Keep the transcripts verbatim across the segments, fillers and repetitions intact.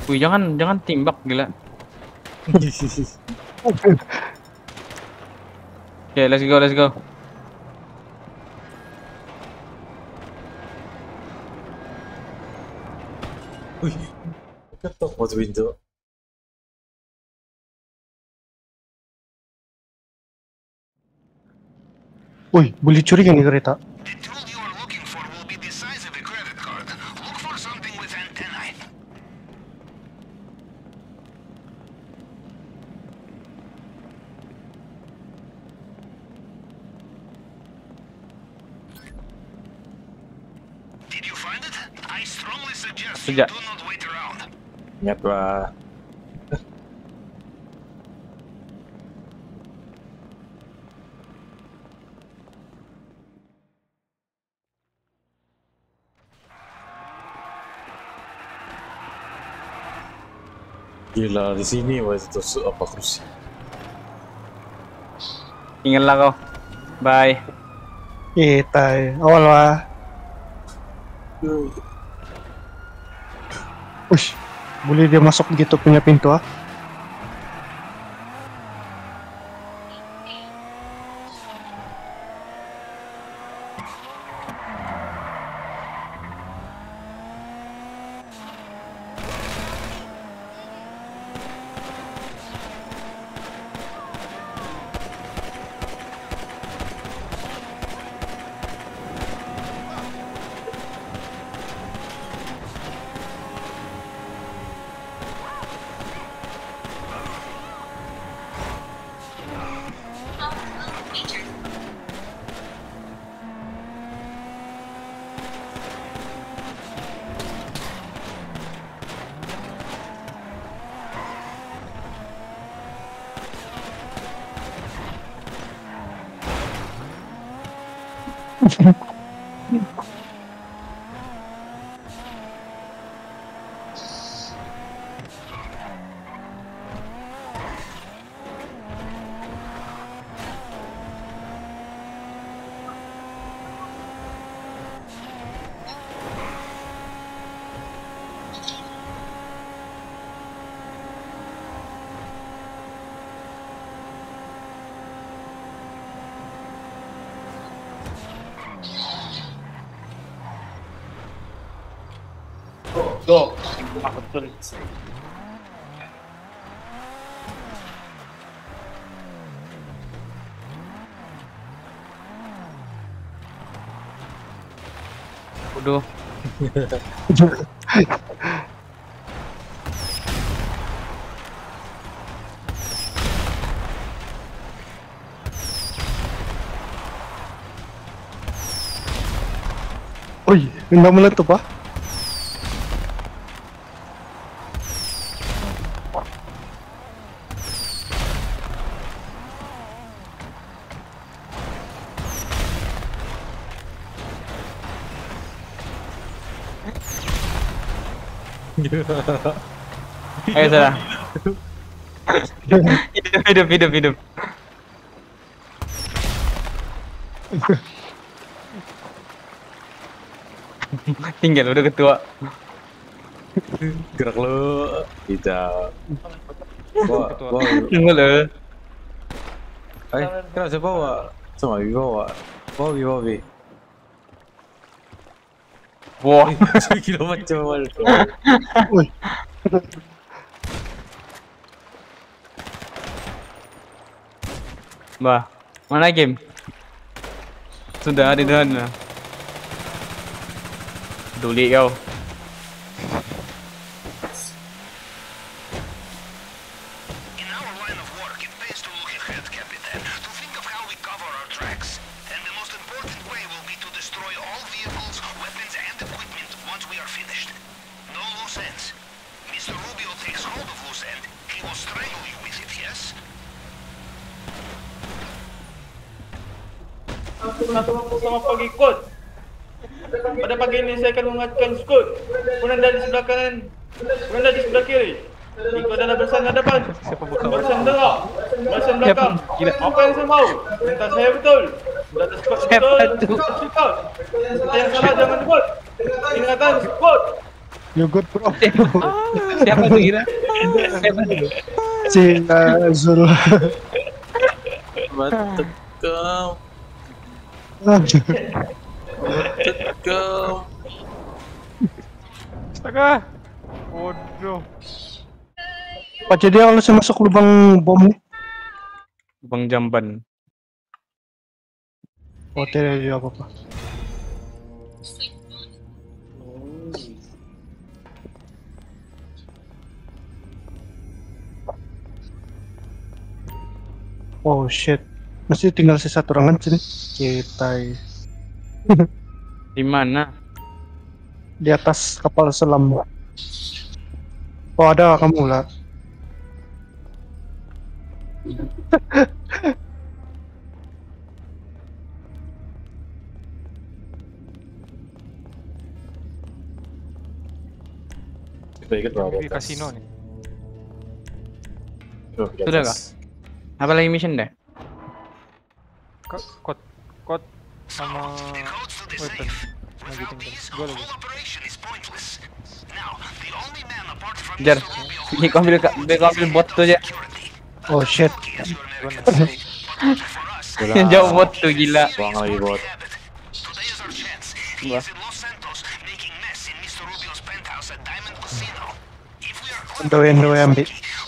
Wih, jangan jangan timbak gila. Oke, okay, let's go, let's go. Wih, ketok mau pintu. Wih, boleh curi kan nih kereta? Sejak. Ingat lah. Gila, di sini waktu itu apa kursi? Tinggal lah kau. Bye. Eh, tay. Awal lah. Ush, boleh dia masuk gitu punya pintu ah? Go. Aku betul. Waduh. Wih, nggak meletup ah? Ayo sudah. Hidup, hidup, hidup, hidup. Tinggal udah ketua. Gerak lo, tidak. Bawa, bawa. Tinggal lo. Eh, kenapa saya bawa? Sama Bi bawa. Bawa Bi, bawa Bi. Wah, Gila macam awal. Wih. Bah, mana game? Sudah di sana. Duli kau. Satu sama pagi kod. Pada pagi ini saya akan menguatkan skut. Penanda di sebelah kanan, penanda di sebelah kiri. Ikut adalah barisan hadapan, barisan tengah, barisan belakang. Apa yang saya mau? Perintah saya betul. Data skut betul. Perintah yang salah jangan buat. Ingatan skut. You good bro? Siapa tuh kira? Siapa tuh? Si uh, Zul. Batuk kau. Batuk kau. Astaga. Bodoh. Pak jadi kalau saya masuk lubang bom nih. Bang Jamban. Oh tidak ada apa-apa. Oh shit. Masih tinggal sisa satu orang kan sini. Kita Di mana? di atas kapal selam. Oh ada kamu lah. Kita ikut bawah. Di kasino nih. Sudah kah? Apa lagi mission deh? Kok kot kot sama weapon lagi tinggal. Gua lagi. Jar, ini kau ambil kau ambil bot tuh aja. Oh shit. Gua nanti. Yang jauh bot tuh gila. Buang lagi bot. Wah. Doain doain ambil.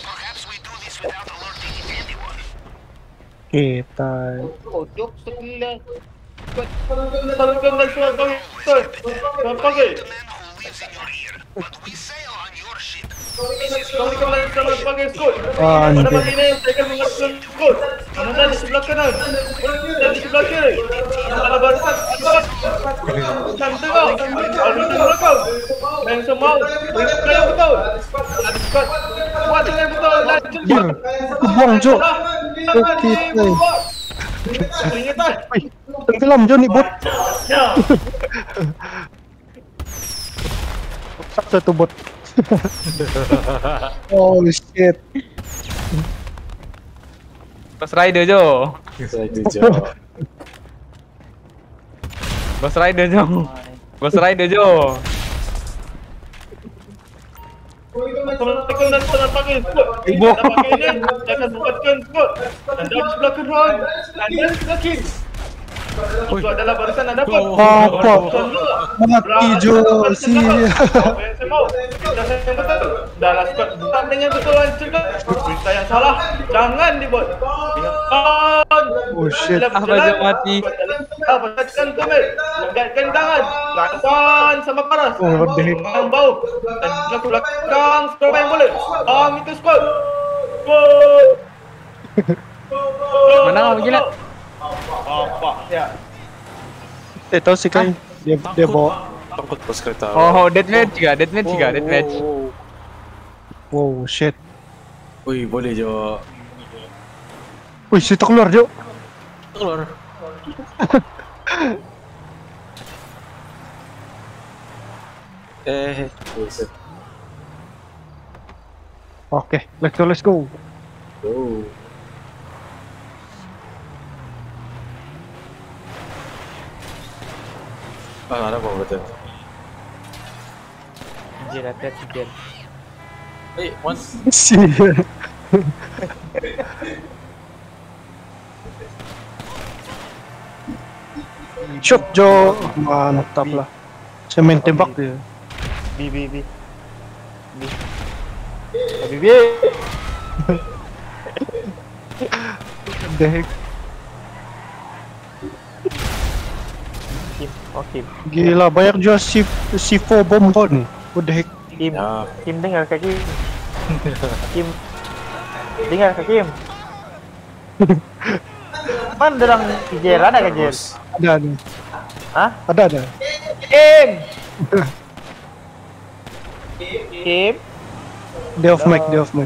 Kita. Kodok sekali. Salukan dan suara kami. Selamat pagi. Assalamualaikum dan selamat pagi, Skut. Ah, Pada anjir. pagi ini saya akan mengajukan Skut. Anda di sebelah kanan dan di sebelah kiri. Ada barisan empat dan tengah. Kalau di belakang yang semua berikan yang betul. Ada Skut. Buat dengan betul dan Jar, aku buang Jo. Oke, Peringatan. Wih, tenggelam Jo nih bot. Ya. Saksa tuh bot. Oh shit. Ghost Rider Jo. Saya tujuh. Ghost Rider Jo. Ghost Rider Jo. Assalamualaikum dan selamat pagi, Skut. Ibu. Pada pagi ini saya akan buatkan Skut. Anda di sebelah kanan, Anda di sebelah kiri. Itu adalah barisan anda dapat. Apa? Mati Jo si. Yang saya mau. Berita saya yang betul. Dalam Skut bukan dengan betul lancurkan. Berita yang salah jangan dibuat. Ingatkan. Oh shit. Apa Jo mati? Perhatikan tumit. Legatkan tangan. Lakukan sama paras. Oh, what the heck? Yang bau. Dan juga ke belakang seberapa yang boleh. Am itu Skut. Skut. Menang apa gila? Apa? Ya. Eh tahu sih kan dia dia bawa. Takut pas kereta. Oh, deathmatch juga, deathmatch juga, deathmatch. Wow shit. Wih, boleh Jo. Wih, situ keluar Jo. Keluar. Eh, buset. Oke, let's go, let's go. Oh. Ah, ada apa betul? Anjir, hati-hati Jar. Eh, once. Sial. Shot Jo, mantap lah. Saya main tembak dia. Bi bi bi. Bi. Bi bi. The heck. Oke. Gila, banyak juga si si four bom kau nih. What the heck? Kim, Ya, Kim dengar ke Kim. Kim. Dengar ke Kim. Man dalam Jer ada ke Jer? Ada ada. Hah? Ada ada. Kim. Kim. Dia off mic, dia off mic.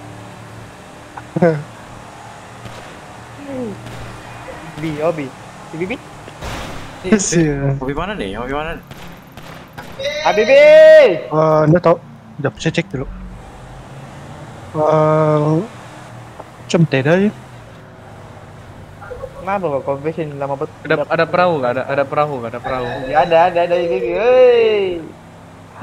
Bi, oh Bi. Bi bi. Sial. Hobi mana nih? Hobi mana? Habibi. Eh, anda tahu? Udah saya cek dulu. Eh, macam tidak ya? Kenapa kok confession lama banget? Ada ada perahu nggak? Ada ada perahu nggak? Ada perahu. Ya ada ada ada gitu. Hei.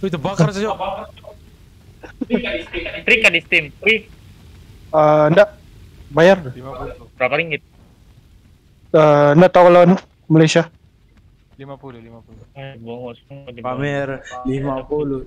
Wih, terbakar saja. Free kan di Steam? Free. Eh, enggak. Bayar. lima puluh. Berapa ringgit? Eh, enggak tahu kalau anu, Malaysia. lima puluh, lima puluh. Eh, bongos. Pamer lima puluh.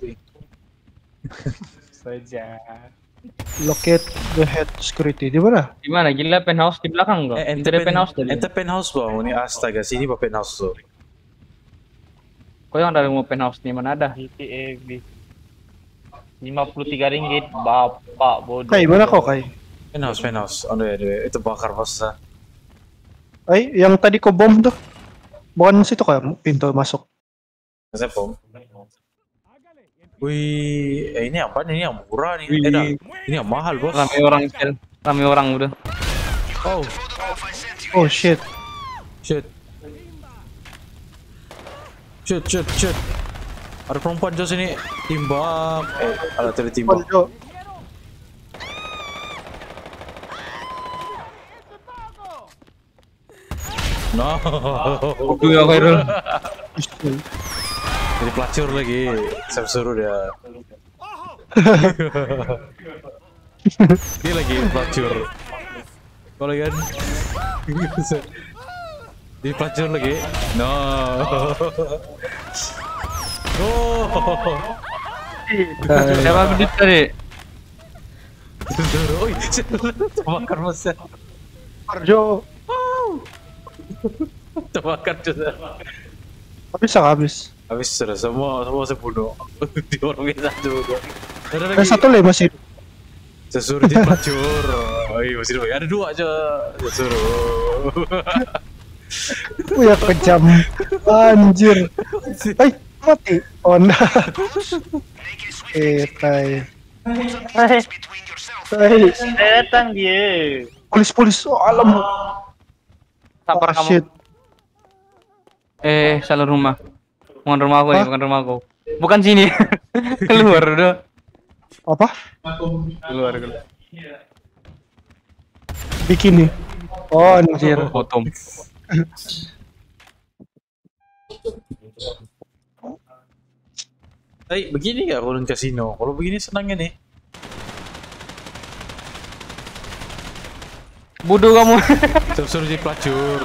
Saja. Locate the head security. Di mana? Di mana? Gila penthouse di belakang kok. Eh, Itu ente ada pen, penthouse tadi. ente penthouse bang. Ini astaga, sini pak penthouse tuh. Kau yang ada mau penthouse nih mana ada? G T A V lima puluh tiga ringgit, bapak bodoh. Kai, mana kau Kai? Penthouse, penthouse. Oh, deh, deh. Itu bakar masa. Ay, yang tadi kau bom tuh. Bukan situ kan pintu masuk. Saya pom. Wih, eh, ini apa nih? Ini yang murah nih. Eh, dah. Ini yang mahal bos. Ramai orang sel. Ramai orang udah. Oh, Oh shit. shit. Shit, shit, shit. Ada perempuan jauh sini. Timbang. Eh, ada tadi timbang. Ponjo. No. Itu ya Khairul. Jadi pelacur lagi. Saya suruh dia. Dia lagi pelacur. Kalau kan. Dia pelacur lagi. No. Oh. Siapa berdiri tadi? Suruh. Oi, terbakar masa. Ponjo. Terbakar juga. Habis ah, habis. Habis sudah semua semua saya bunuh. Di orang kita satu. Ada Ada lagi. satu lagi masih. Saya suruh dia pelacur. Oh iya masih ada. Ada dua aja. Saya suruh. Wih, ya kejam. Anjir. Ay, mati. Oh enggak. Eh, tai. Hai, Tai. datang dia. Polis, polis. Oh, alam. Sampar Ah, kamu. shit. Eh, salah rumah. Bukan rumah aku nih, bukan rumah aku. Bukan sini. Keluar udah. Apa? Keluar, keluar. Bikini. Oh, anjir. Potom. Eh, begini nggak kalau kasino? Kalau begini senangnya nih. Bodoh kamu. Saya suruh jadi pelacur.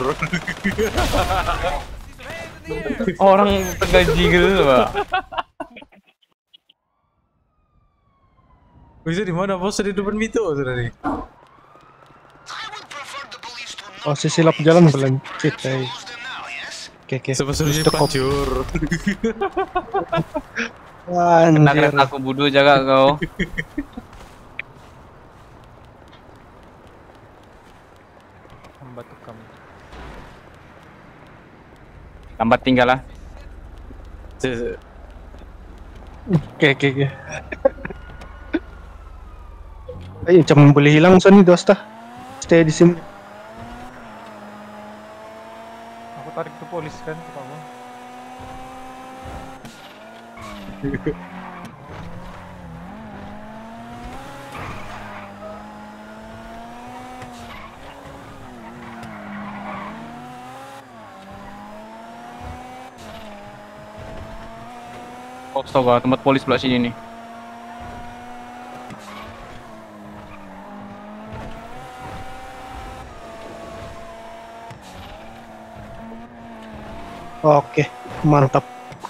Orang tergaji gitu, Pak. Bisa di mana bos? Di depan pintu sudah nih. Oh, si silap jalan belum. Shit, tai. Oke, oke. Saya suruh jadi Stop. pelacur. Kena Anjir. kereta aku bodoh jaga kau. Membantu kamu. Lambat tinggal lah. Saya- Oke, oke, oke. Ay, macam boleh hilang Sony dosta. Stay di sini. Aku tarik ke polis kan ke kamu. Oh, astaga, tempat polis sebelah sini nih. Oke, mantap.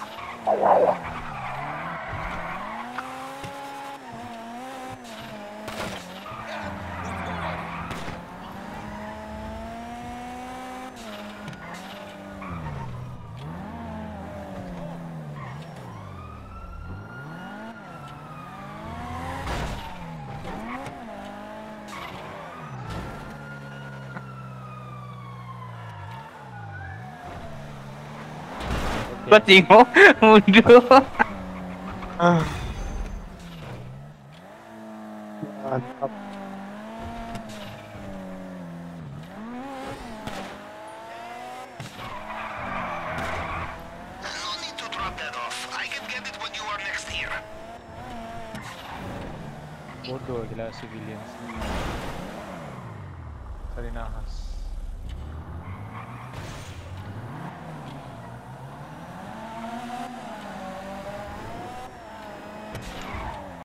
Gua tengok bodoh. Ah. Mantap. No need to drop that off. I can get it when you are next here. Bodoh gila civilians. Cari nahas.